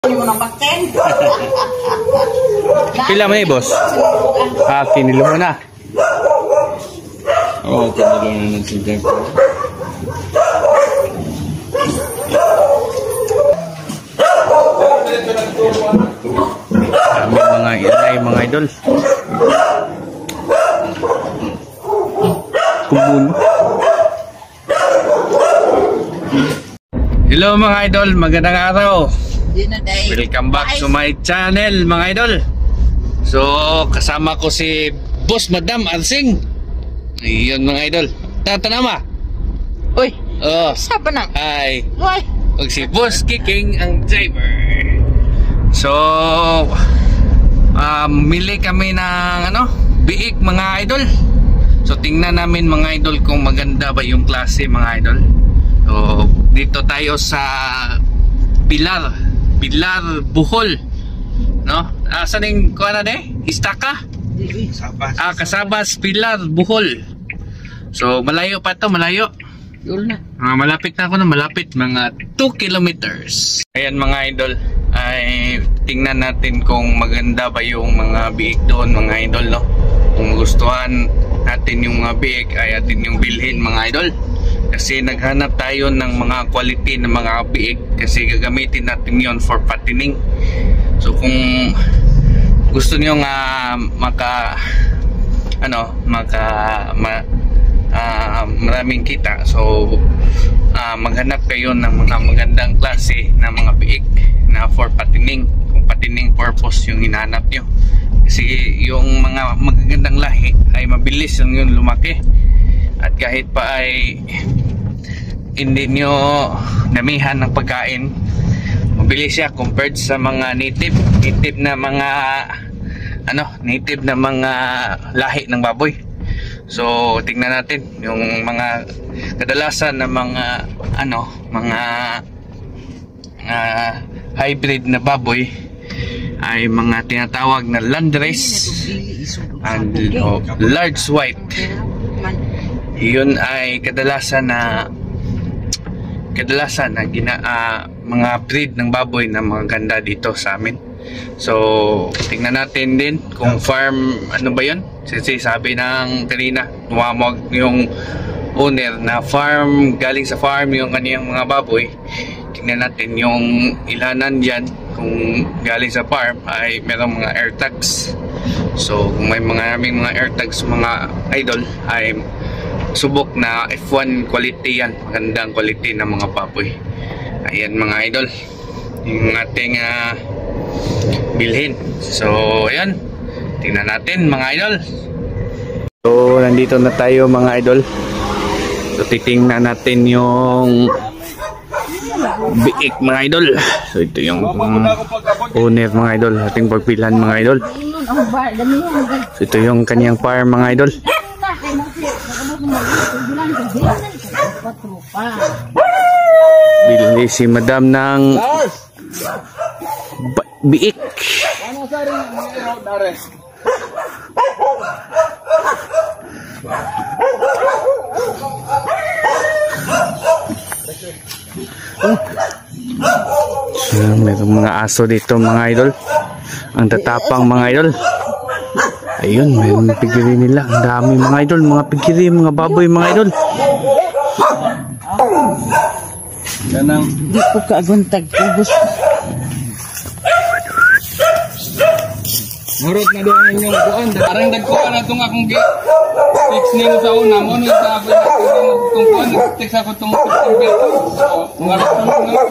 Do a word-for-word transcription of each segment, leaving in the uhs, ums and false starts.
Pila mo eh, boss? Ah, kinilo mo na. Oo, oh, kinilo na ng sigang ko. Kami mga inay, mga idol. Kumun. Hello mga idol, magandang araw. Welcome back to my channel mga idol. So kasama ko si Boss Madam Arsing. Ayun mga idol. Tatanama. Uy, oh, sapa na? hi. Uy, Pag si Boss Kiking ang driver. So um, mili kami ng ano, biik mga idol. So tingnan namin mga idol kung maganda ba yung klase mga idol. So dito tayo sa Pilar, Pilar Bohol, no? Ah, saan yung kuha na de? Istaka? Sabas. Ah, Kasabas, Pilar Bohol. So malayo pa to, malayo. yun na. Ah, malapit na ako na, malapit, mga two kilometers. Ayan mga idol, ay tingnan natin kung maganda ba yung mga biik doon mga idol, no? Kung gustuhan natin yung mga biik ay atin yung bilhin mga idol. Kasi naghanap tayo ng mga quality ng mga biik kasi gagamitin natin yon for patining. So kung gusto niyo nga maka ano, maka ma, uh, maraming kita, so uh, maghanap kayo ng mga magandang klase ng mga biik na for patining. Kung patining purpose yung hinahanap niyo. Kasi yung mga magagandang lahi ay mabilis yung yun lumaki. At kahit pa ay hindi nyo namihan ng pagkain, mabilis siya compared sa mga native native na mga ano, native na mga lahi ng baboy. So tingnan natin yung mga kadalasan na mga ano, mga uh, hybrid na baboy ay mga tinatawag na landrace and oh, large white. Yun ay kadalasan na kadalasan na gina, uh, mga breed ng baboy na mga ganda dito sa amin. So tingnan natin din kung farm ano ba yun, kasi sabi ng kanina tumawag yung owner na farm, galing sa farm yung kaniyang mga baboy. Tingnan natin yung ilanan dyan, kung galing sa farm ay merong mga air tags. So kung may mga naming mga air tags mga idol ay subok na F one quality yan, magandang quality ng mga baboy. Ayan mga idol yung ating uh, bilhin. So ayan, tingnan natin mga idol. So nandito na tayo mga idol. So titingnan natin yung biik mga idol. So ito yung um, owner mga idol, ating pagpilan mga idol. So ito yung kanyang farm mga idol. Bili si madam ng biik. So, mayroong mga aso dito mga idol. Ang tatapang mga idol. Ayun, mayroong pigiri nila. Ang dami mga idol, mga pigiri, mga baboy mga idol. Ganang di ko kaaguntag kubos. Murot na doon inyong kuan. Parang nagkuhan na itong akong fix nyo sa una mo. Nung sabi na itong kuhan, nag-text ako itong fifteen pesos. Murot na mo.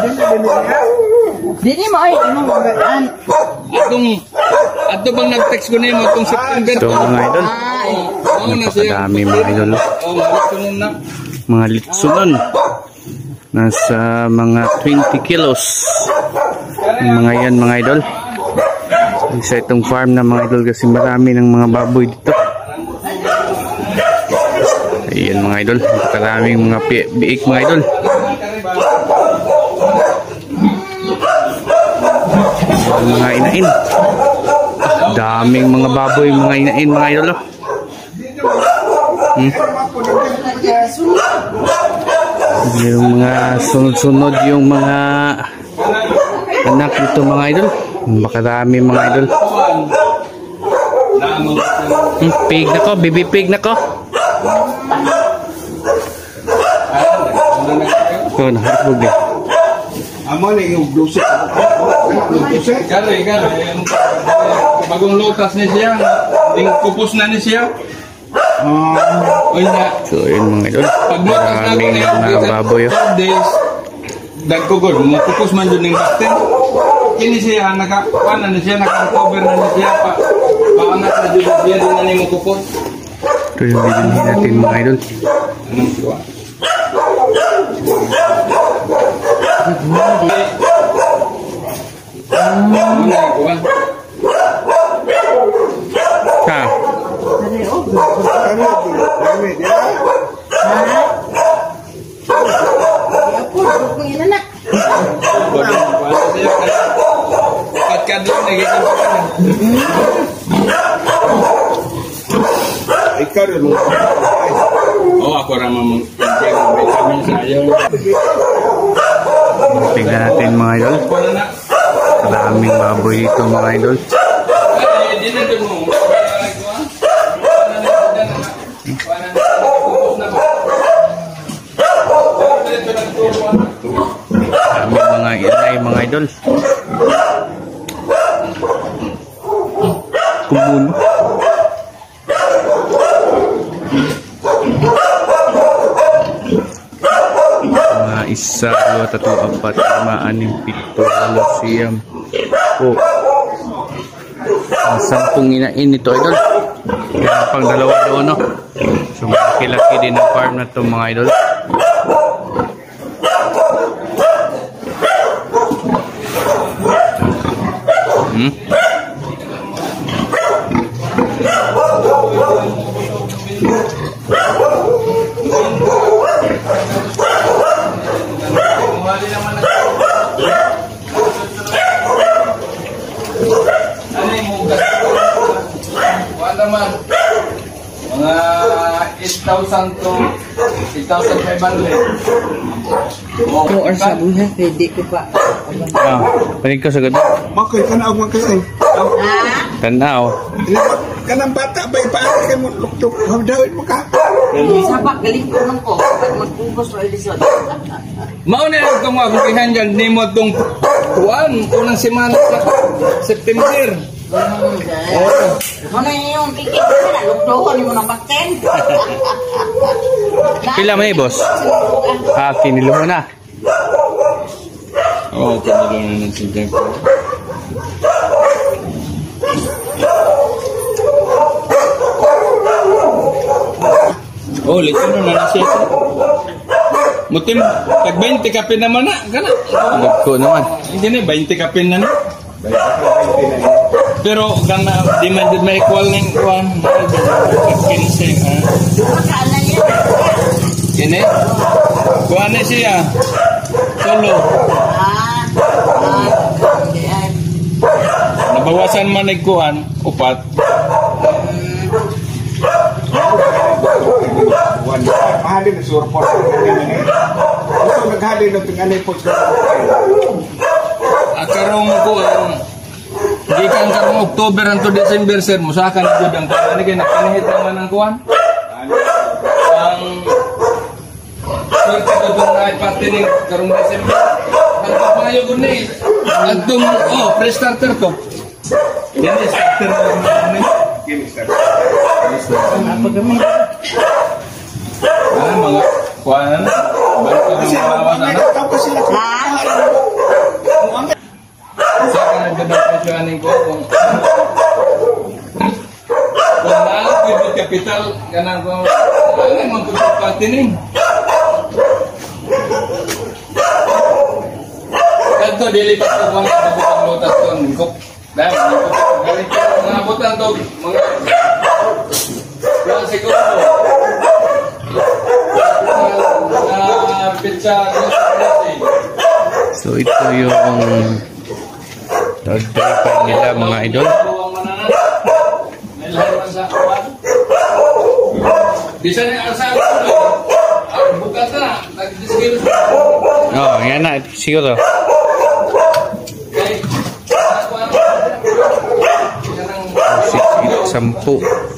Dini mo ay imong magaan. Atong, ato bang nag-text ko na yun itong September. Ito mga idol. Napakadami mga idol. Oo, litsunon na. Mga litsunon. Nasa mga twenty kilos. Yung mga yan mga idol. Isa itong farm na mga idol kasi marami ng mga baboy dito. Ayan mga idol, maraming mga biik mga idol. Mga inain. Daming mga baboy, mga inain mga idol. Hmm? Yung mga sunod-sunod yung mga anak nito mga idol. Makarami mga idol. Hmm, pig na ko, baby pig na ko. Ito, nakakabog eh. Amo na yung blusa. Gari, gari. Bagong lutas ni siya. Ting kupos na ni siya. Ah, oy na. So, yun mga idol. Pag lutas na ko Maraming mga baboy. Oh. days. Dagkugod, mo kupos man jud ning bakten. Kini siya naka na ni siya naka-cover na ni siya pa. Paangat na jud siya din na ni mo kupos. Ito yung bilhin natin mga idol. Anong siya? Ha? Oh, ako ramang vitamin sayo. Tingnan natin mga idol. Maraming baboy dito mga idol. Maraming mga inay mga idol. Kumun. Mga isa, dua, tatlo, apat, lima, anim, pito, walo, siyam. Oh. Ang sampung inain ito idol. Kaya pang dalawa doon no. So malaki-laki din ang farm na ito mga idol. Hmm? Naman mga eight thousand to eight thousand five hundred. Two or sabon ha, pwede ko pa. Ah, panig ka sa ganda. Makoy ka na ako magkasay. Tanaw. Kanang bata ba ipaari ka mo luktok. Hawdawin mo ka. Sabak, galing ko man ko. Pag magpupos o edisyon. Mauna na itong mga kukihan dyan, di mo itong tuwan, unang semana sa September. Oh. Ano yung ticket mo na? Lukdohon mo ng bakten. Pila may boss? Ah, kinilo mo na. Oo, oh, tinalo na ng sigang ko. Oh, lito na na siya. Mutim, tag twenty kapin naman na. Gana. Nagko naman. Hindi na, twenty kapin na na. Pero gana, di man din may equal ng kuwan. fifteen, ha? Kini? Kuwan na siya. Solo. Nabawasan man nagkuhan, upat. Mahalin na surport. Gusto naghalin na tinganay po sa Akarong ko, di ka ang karong October hangtod December, sir, musakan na dyan ang kuhan. Ano kayo, nakanihit naman ang kuhan? Ang swerte ko doon na ipatinig karong December. Ang papayo ko na eh. At itong, oh, pre-starter ko. Yan eh, starter na naman. Ah, mga kuhan. Balik ko ng mga na. tapos sila. Sa ka nagdadapasyonin ko kung kung na-active yung capital ganang ko ano yung mga pagpapatining kanto dilipat ko kung nabutang lutas ko ningkop dahil galing ko nabutan to mga kaya siguro na pizza So ito yung third driver nila mga idol. Bisa niya asawa ko. Bukas na. Nag-disclose. Oh, yan na. Siguro. Kaya sampu.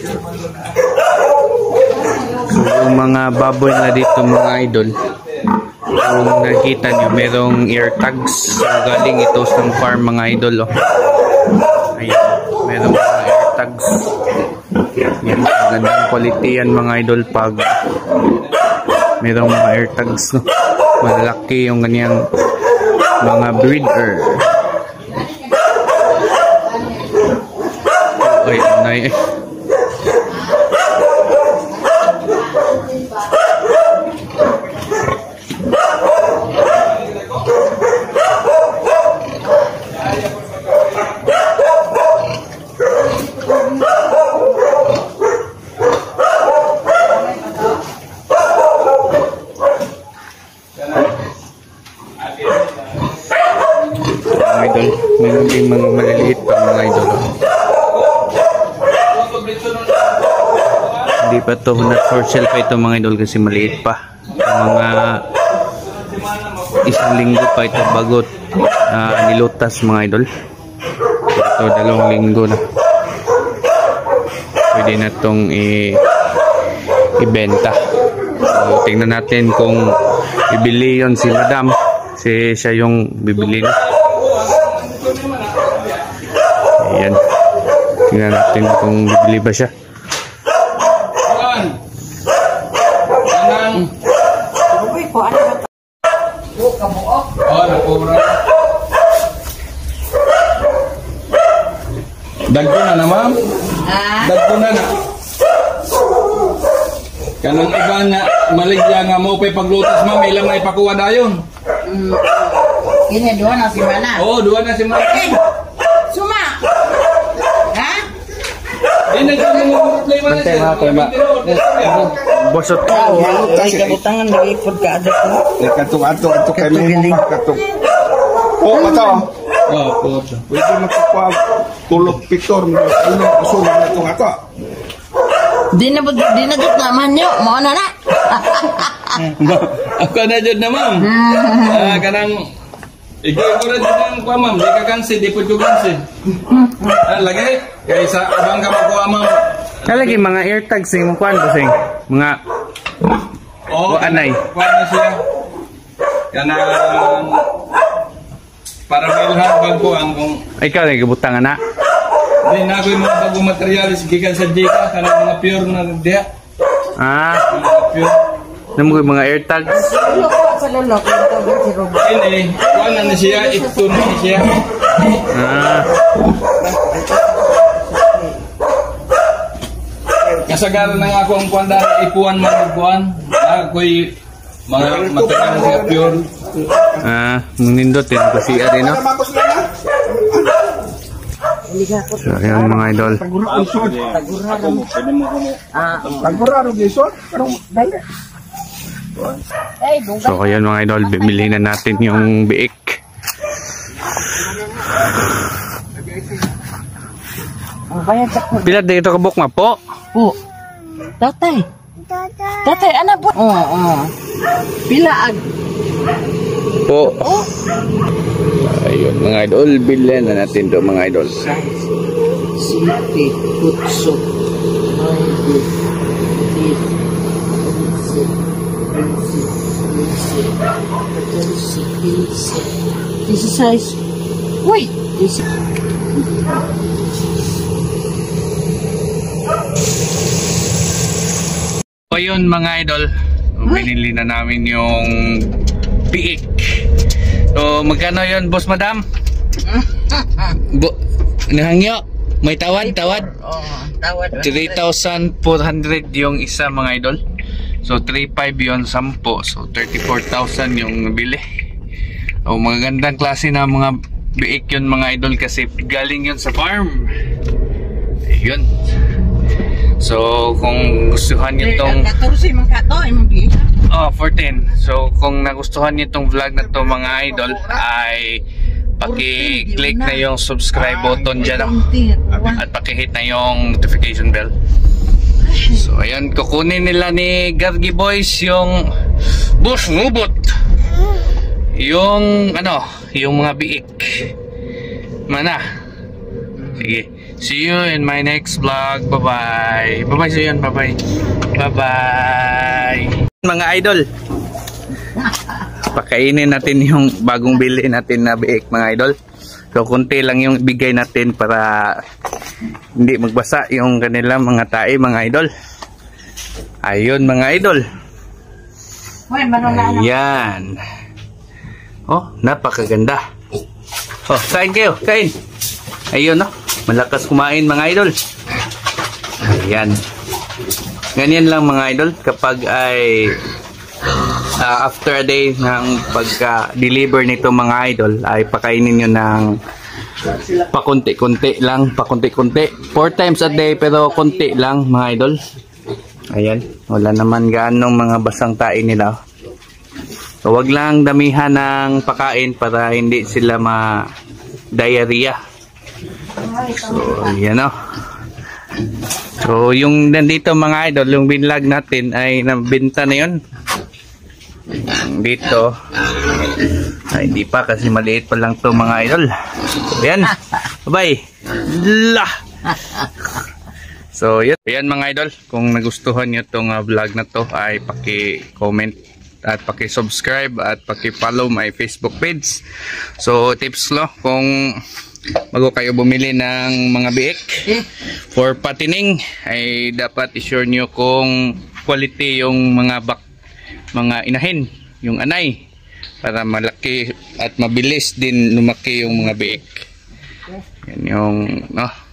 So yung mga baboy na dito mga idol, kung nakikita nyo, merong ear tags. So galing ito sa farm mga idol. Oh. Ayan, merong mga ear tags. Yan, magandang quality yan mga idol pag merong mga ear tags. No? Malaki yung kanyang mga breeder. Ay, anay eh. Idol, meron din mga maliliit pa mga idol. Hindi pa to not for sale pa ito mga idol kasi maliit pa. Mga isang linggo pa ito bago uh, nilutas mga idol. Ito dalawang linggo na. Pwede na itong i ibenta. So, tingnan natin kung ibili yon si Madam. Si siya yung bibili na. Ayan. Tingnan natin kung bibili ba siya. Dagko na na ma'am? Dagko na na. Kanang iba nga maligya nga mo pa'y paglutas ma'am, ilang na ipakuha dayon. Hmm. Ini dua na si Mana. Oo, dua na si Mana. Eh, Suma. Ha? Di nag-play mo na siya. Bosot ka. Ay, kabutangan nag-ipod ka adat ko. Katung-atung ito kay Mimo. Katung. Oo, kato. Oo, po. Pwede magkapag tulog picture mo. Ano, usulan na itong ato. Di na di na jud naman nyo. Mao na na. Ako na jud na ma'am. Ah, kanang ikaw ko na jud ang kuha ma'am. Di ka kansi, di po jud kansi. Ah, lagi. Kaya sa abang ka makuha ma'am. Kalagi mga ear tags yung kuan ko sing mga oh, anay. Kuha na siya. Kanang para mailhan bago ang kung ikaw lagi butangan na. Di na ako yung mga bagong materialis gikan sa Jika, kanang mga pure na diha. Ah, Mga pure. namo mga ear tags. Lolo ko sa lolo ko ito si Robert. Ini, kuha na na siya, ito na siya. Ah, Kasagaran na nga ako ang kuwan dahil ipuan mga kuwan. Ako'y mga materialis nga pure. ah, nindot din kasi ari no. Tapos na na. So, ayan mga idol. Tagura ang sod. Ah, Tagura ang sod. Karong dali. eh dungga. So, ayan mga idol, bibili na natin yung biik. Ang bayad sa ko. Pila dito kabuk nga po? Po. Tatay. Tatay, anak po. Oo, oo. Pila ag. Po. Ayun mga idol, bilhin na natin to mga idol. Siti, putso, maybe, tit, pinsi, pinsi, pinsi, pinsi, pinsi. This is size. Wait, this is... So yun mga idol, binili na namin yung biik. So magkano yun boss madam? Bo nahangyo? May tawad, tawad? Oo, tawad. three thousand four hundred yung isa mga idol. So three thousand five yun, sampo. So thirty-four thousand yung nabili. O mga gandang klase na mga biik yun mga idol kasi galing yun sa farm. Yun. So kung gustuhan nyo tong fourteen man kato, imong gi. oh, fourteen. So kung nagustuhan nyo tong vlog na to mga idol ay paki-click na yung subscribe button dyan oh. At paki-hit na yung notification bell. So ayan, kukunin nila ni Gargi Boys yung Boss Ngubot, yung ano, yung mga biik. Mana? Sige, See you in my next vlog. Bye-bye. Bye-bye, see you. Bye-bye. Bye-bye. Mga idol, pakainin natin yung bagong bili natin na biik, mga idol. So, konti lang yung bigay natin para hindi magbasa yung kanilang mga tae, mga idol. Ayun, mga idol. Ayan. Oh, napakaganda. Oh, kain kayo, kain. Ayun, no? Malakas kumain, mga idol. Ayan. Ganyan lang, mga idol, kapag ay uh, after a day ng pagka-deliver nito, mga idol, ay pakainin nyo ng pakunti-kunti lang, pakunti-kunti. Four times a day, pero kunti lang, mga idol. Ayan, wala naman gaanong mga basang tae nila. So, wag lang damihan ng pakain para hindi sila ma-diarrhea. So, yan o. So, yung nandito, mga idol, yung binlog natin ay nabenta na yun. Dito ay hindi pa kasi maliit pa lang to, mga idol. So, yan. Bye-bye. Lah. So, yun. Yan, mga idol. Kung nagustuhan nyo itong uh, vlog na to ay paki-comment at paki-subscribe at paki-follow my Facebook page. So, tips lo, kung bago kayo bumili ng mga biik for patining ay dapat i-sure nyo kung quality yung mga bak, mga inahin, yung anay, para malaki at mabilis din lumaki yung mga biik. Yan yung no